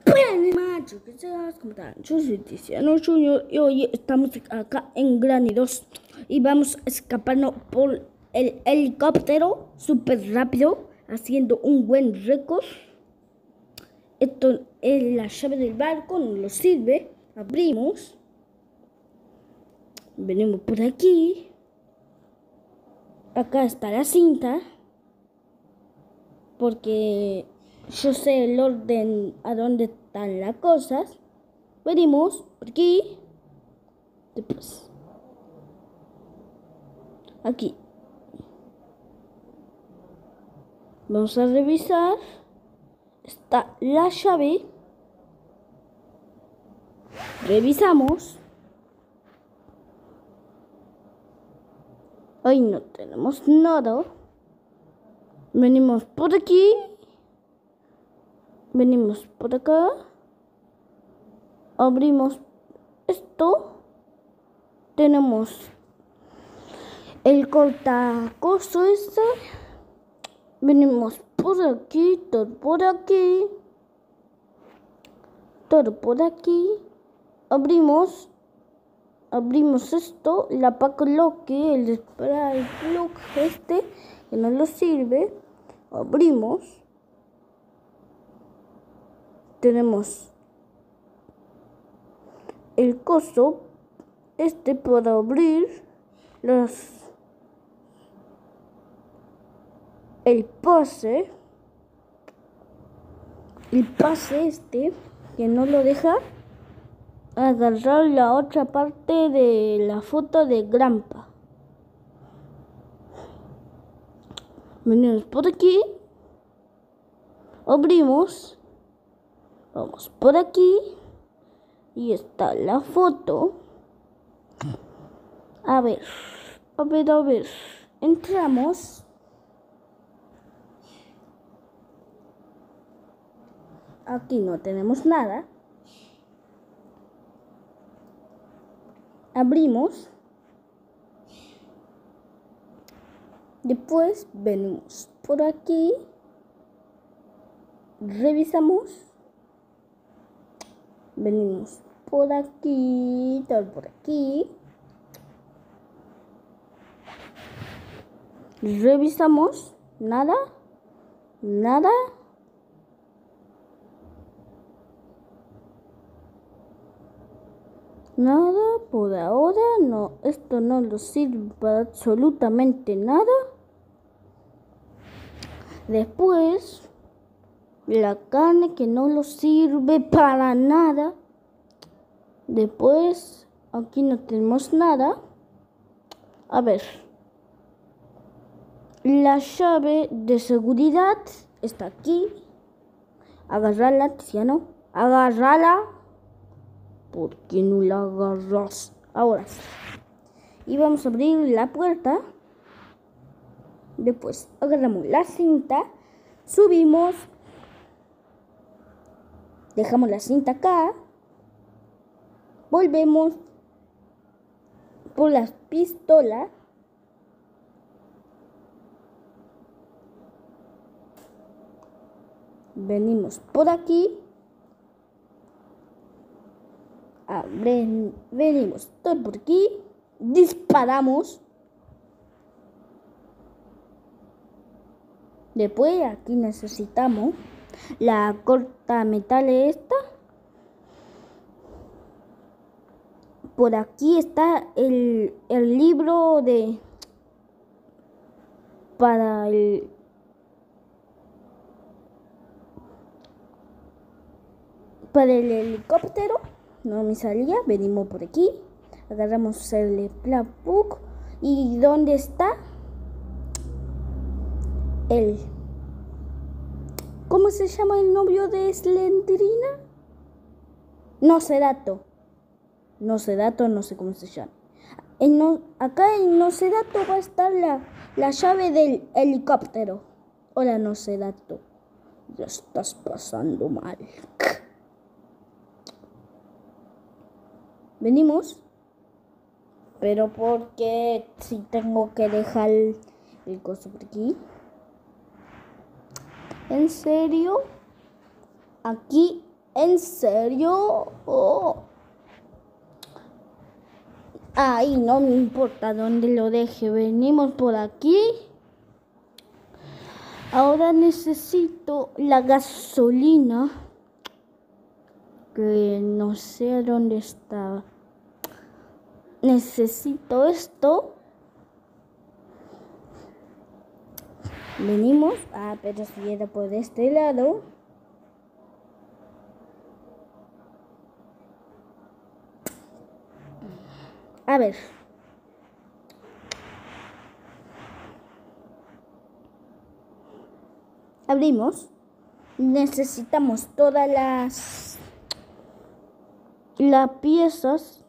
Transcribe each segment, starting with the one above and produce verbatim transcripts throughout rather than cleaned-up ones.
Bien, macho, que seas como tal. Yo soy Tiziano Junior y hoy estamos acá en Granidos y vamos a escaparnos por el helicóptero súper rápido, haciendo un buen récord. Esto es la llave del barco, nos lo sirve. Abrimos. Venimos por aquí. Acá está la cinta, porque yo sé el orden a dónde están las cosas. Venimos por aquí. Después aquí. Vamos a revisar. Está la llave. Revisamos. Hoy no tenemos nada. Venimos por aquí. Venimos por acá. Abrimos esto. Tenemos el cortacoso este. Venimos por aquí, todo por aquí. Todo por aquí. Abrimos. Abrimos esto, la pack lock, el spray plug este, que no nos sirve. Abrimos. Tenemos el coso, este para abrir los, el pase, el pase este, que no lo deja agarrar la otra parte de la foto de Grandpa. Venimos por aquí. Abrimos. Vamos por aquí. Y está la foto. A ver. A ver, a ver. Entramos. Aquí no tenemos nada. Abrimos. Después venimos por aquí. Revisamos. Venimos por aquí. Todo por aquí. Revisamos. Nada. Nada. Nada, por ahora no, esto no nos sirve para absolutamente nada. Después, la carne que no nos sirve para nada. Después, aquí no tenemos nada. A ver, la llave de seguridad está aquí. Agarrarla, Tiziano, agarrarla. ¿Por qué no la agarras? Ahora sí. Y vamos a abrir la puerta. Después agarramos la cinta. Subimos. Dejamos la cinta acá. Volvemos por las pistolas. Venimos por aquí. Ven, venimos todo por aquí, disparamos. Después aquí necesitamos la corta metal esta. Por aquí está el, el libro de para el para el helicóptero. No me salía, venimos por aquí, agarramos el playbook. ¿Y dónde está? El... ¿Cómo se llama el novio de Slendrina? Nosferatu. Nosferatu, no sé cómo se llama. En no, acá en Nosferatu va a estar la, la llave del helicóptero. Hola, Nosferatu. Ya estás pasando mal. Venimos, pero porque si tengo que dejar el, el coso por aquí. ¿En serio? Aquí ¿En serio? Oh. Ay, no me importa dónde lo deje. Venimos por aquí. Ahora necesito la gasolina. Que no sé dónde está. Necesito esto. Venimos. Ah, pero si era por este lado. A ver. Abrimos. Necesitamos todas las las piezas.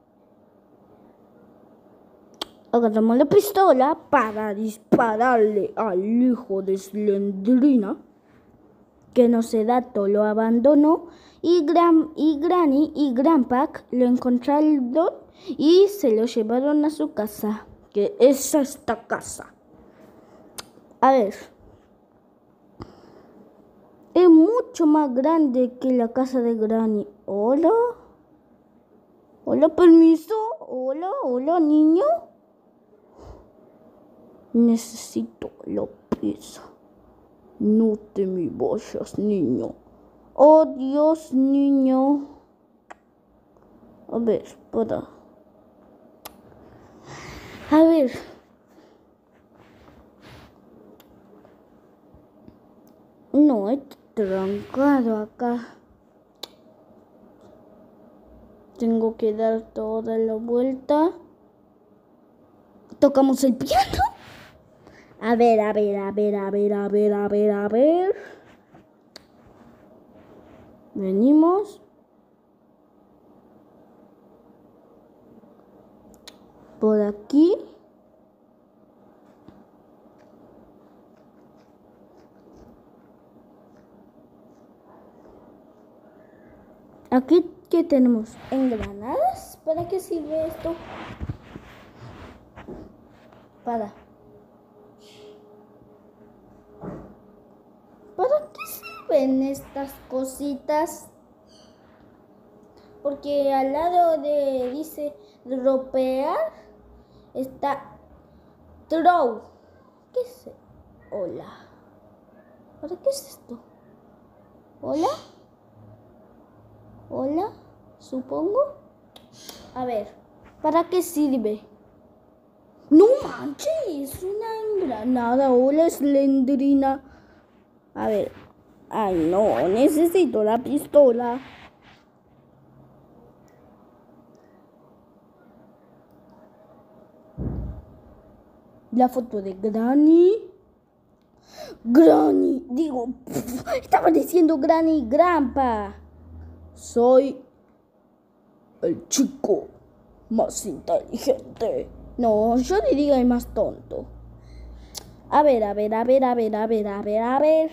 Agarramos la pistola para dispararle al hijo de Slendrina, que no se da, todo lo abandonó, y, Gran, y Granny y Grandpa lo encontraron y se lo llevaron a su casa, que es esta casa. A ver, es mucho más grande que la casa de Granny. Hola, hola, permiso, hola, hola, niño. Necesito la pieza. No te me vayas, niño. Oh, Dios, niño. A ver, para. A ver. No, he trancado acá. Tengo que dar toda la vuelta. Tocamos el piano. A ver, a ver, a ver, a ver, a ver, a ver, a ver. Venimos. Por aquí. Aquí, ¿qué tenemos? ¿Engranadas? ¿Para qué sirve esto? Para. ¿Para qué sirven estas cositas? Porque al lado de dice dropear está throw. ¿Qué es? Hola. ¿Para qué es esto? ¿Hola? ¿Hola? Supongo. A ver, ¿para qué sirve? No manches, es una engranada. Hola, Slendrina. A ver. Ay, no, necesito la pistola. La foto de Granny. Granny, digo, pff, estaba diciendo Granny y Grandpa. Soy el chico más inteligente. No, yo diría el más tonto. A ver, a ver, a ver, a ver, a ver, a ver, a ver.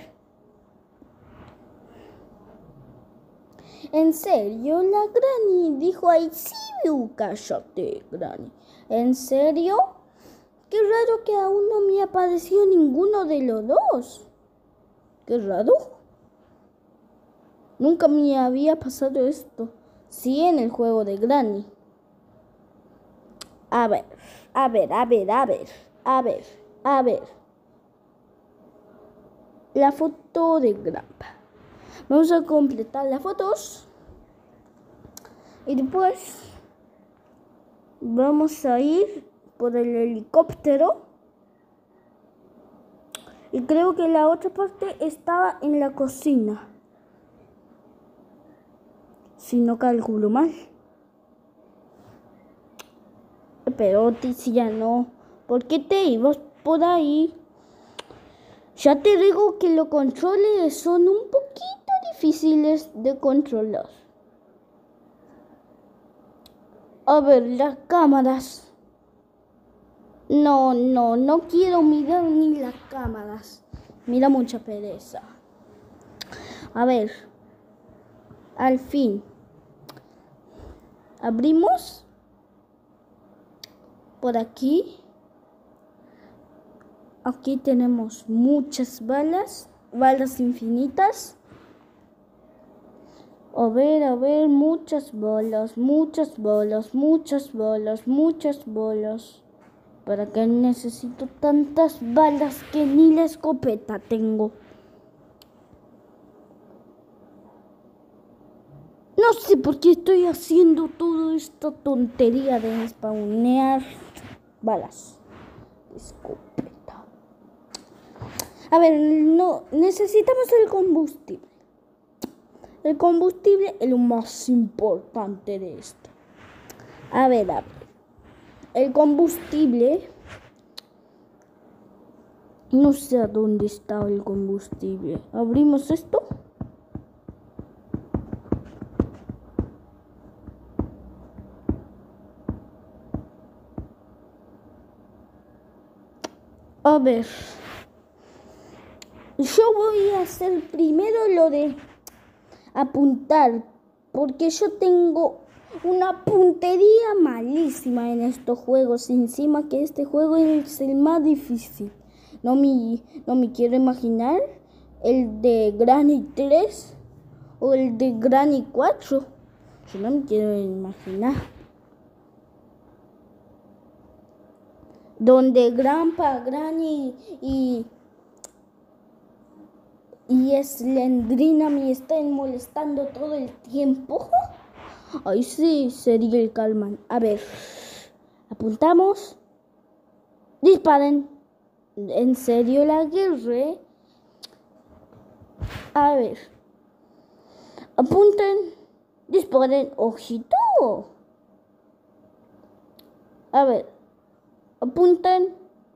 ¿En serio? La Granny dijo ahí, sí, cállate, Granny. ¿En serio? Qué raro que aún no me apareció ninguno de los dos. Qué raro. Nunca me había pasado esto. Sí, en el juego de Granny. A ver, a ver, a ver, a ver, a ver, a ver. La foto de Grandpa. Vamos a completar las fotos. Y después vamos a ir por el helicóptero. Y creo que la otra parte estaba en la cocina. Si no calculo mal. Pero Tiziano, ¿por qué te ibas por ahí? Ya te digo que los controles son un poquito difíciles de controlar. A ver, las cámaras. No, no, no quiero mirar ni las cámaras. Mira, mucha pereza. A ver. Al fin. Abrimos. Por aquí. Aquí tenemos muchas balas. Balas infinitas. A ver, a ver, muchas bolas, muchas bolas, muchas bolas, muchas bolas. ¿Para qué necesito tantas balas que ni la escopeta tengo? No sé por qué estoy haciendo toda esta tontería de spawnear balas. Escopeta. A ver, no necesitamos el combustible. El combustible es lo más importante de esto. A ver, a ver. El combustible. No sé a dónde está el combustible. Abrimos esto. A ver. Yo voy a hacer primero lo de apuntar. Porque yo tengo una puntería malísima en estos juegos. Encima que este juego es el más difícil. No me, no me quiero imaginar el de Granny tres o el de Granny cuatro. Yo no me quiero imaginar. Donde Grandpa, Granny y, y Slendrina me están molestando todo el tiempo. Ahí sí sería el calman. A ver, apuntamos. Disparen. ¿En serio la guerra? A ver. Apunten. Disparen. Ojito. A ver. Apunten.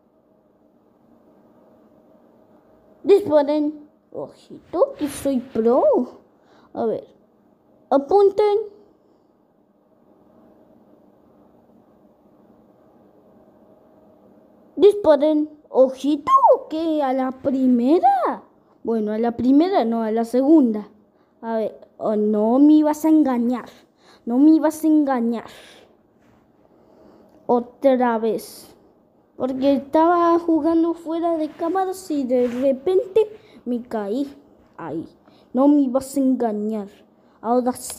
Disparen. Ojito, que soy pro. A ver. Apunten. Disparen. Ojito, que a la primera. Bueno, a la primera no, a la segunda. A ver, oh, no me ibas a engañar. No me ibas a engañar. Otra vez. Porque estaba jugando fuera de cámaras y de repente me caí. Ahí. No me ibas a engañar. Ahora sí.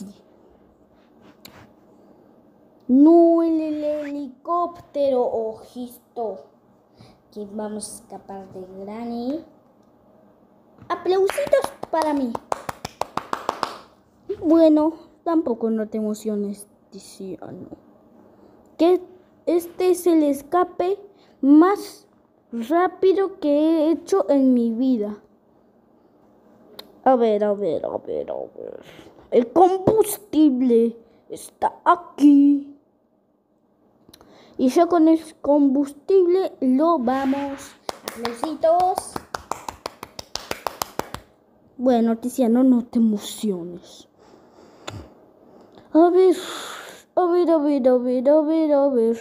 No, el, el helicóptero, ojito. Que vamos a escapar de Granny. Aplausitos para mí. Bueno, tampoco no te emociones, Tiziano. Que este es el escape más rápido que he hecho en mi vida. A ver, a ver, a ver, a ver. El combustible está aquí. Y ya con el combustible lo vamos. Aplausitos. Bueno, Tiziano, no te emociones. A ver, a ver, a ver, a ver, a ver, a ver.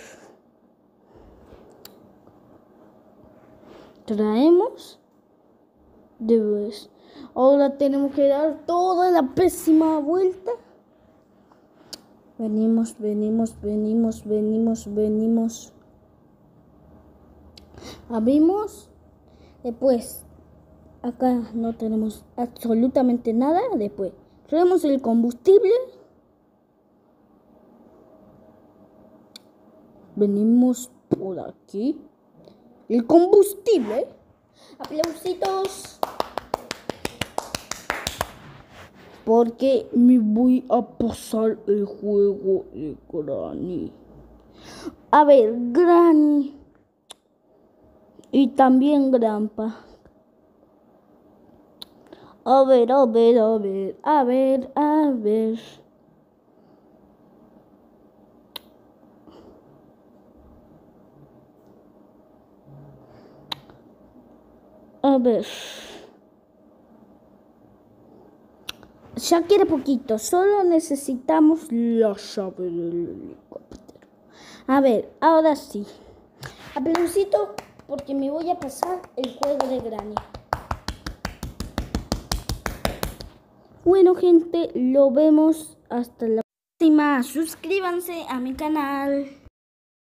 Traemos. Debes. Ahora tenemos que dar toda la pésima vuelta. Venimos, venimos, venimos, venimos, venimos. Abrimos. Después, acá no tenemos absolutamente nada. Después, traemos el combustible. Venimos por aquí. El combustible. Aplausitos. Porque me voy a pasar el juego de Granny. A ver, Granny. Y también Grandpa. A ver, a ver, a ver, a ver, a ver. A ver. Ya queda poquito, solo necesitamos la llave del helicóptero. A ver, ahora sí. Aplausito porque me voy a pasar el juego de Granny. Bueno, gente, lo vemos hasta la próxima. Suscríbanse a mi canal.